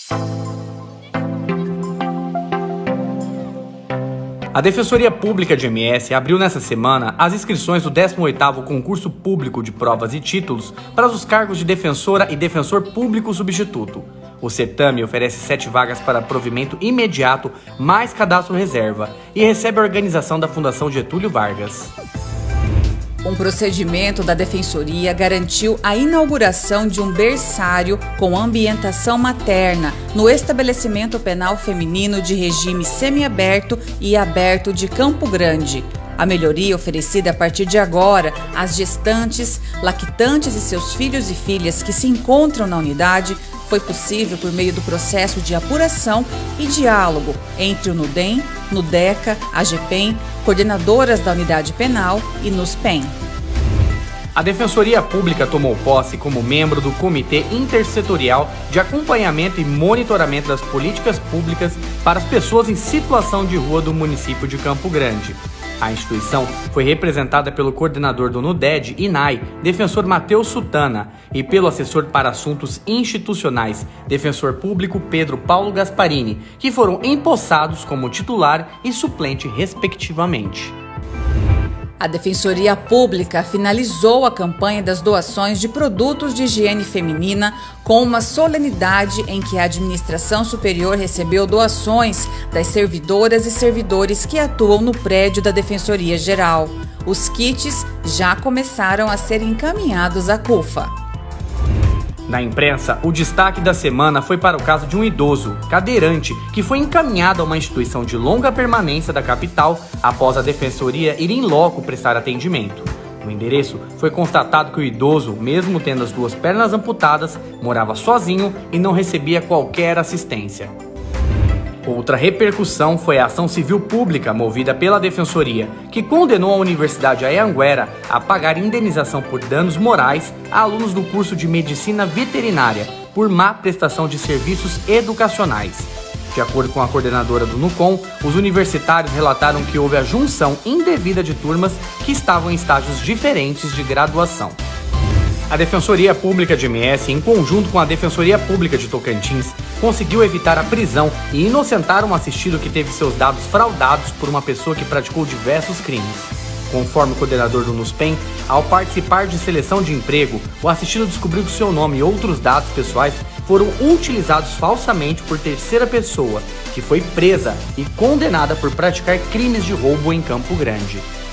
A Defensoria Pública de MS abriu nesta semana as inscrições do 18º Concurso Público de Provas e Títulos para os cargos de defensora e defensor público substituto. O certame oferece 7 vagas para provimento imediato mais cadastro reserva e recebe a organização da Fundação Getúlio Vargas. Um procedimento da Defensoria garantiu a inauguração de um berçário com ambientação materna no estabelecimento penal feminino de regime semiaberto e aberto de Campo Grande. A melhoria oferecida a partir de agora às gestantes, lactantes e seus filhos e filhas que se encontram na unidade foi possível por meio do processo de apuração e diálogo entre o NUDEM, NUDECA, AGPEM, coordenadoras da unidade penal e NUSPEN. A Defensoria Pública tomou posse como membro do Comitê Intersetorial de Acompanhamento e Monitoramento das Políticas Públicas para as Pessoas em Situação de Rua do município de Campo Grande. A instituição foi representada pelo coordenador do NUDED, INAI, defensor Matheus Sutana, e pelo assessor para assuntos institucionais, defensor público Pedro Paulo Gasparini, que foram empossados como titular e suplente, respectivamente. A Defensoria Pública finalizou a campanha das doações de produtos de higiene feminina com uma solenidade em que a Administração Superior recebeu doações das servidoras e servidores que atuam no prédio da Defensoria Geral. Os kits já começaram a ser encaminhados à CUFA. Na imprensa, o destaque da semana foi para o caso de um idoso, cadeirante, que foi encaminhado a uma instituição de longa permanência da capital após a defensoria ir em loco prestar atendimento. No endereço, foi constatado que o idoso, mesmo tendo as 2 pernas amputadas, morava sozinho e não recebia qualquer assistência. Outra repercussão foi a ação civil pública movida pela Defensoria, que condenou a Universidade Anhanguera a pagar indenização por danos morais a alunos do curso de Medicina Veterinária por má prestação de serviços educacionais. De acordo com a coordenadora do NUCOM, os universitários relataram que houve a junção indevida de turmas que estavam em estágios diferentes de graduação. A Defensoria Pública de MS, em conjunto com a Defensoria Pública de Tocantins, conseguiu evitar a prisão e inocentar um assistido que teve seus dados fraudados por uma pessoa que praticou diversos crimes. Conforme o coordenador do NUSPEN, ao participar de seleção de emprego, o assistido descobriu que seu nome e outros dados pessoais foram utilizados falsamente por terceira pessoa, que foi presa e condenada por praticar crimes de roubo em Campo Grande.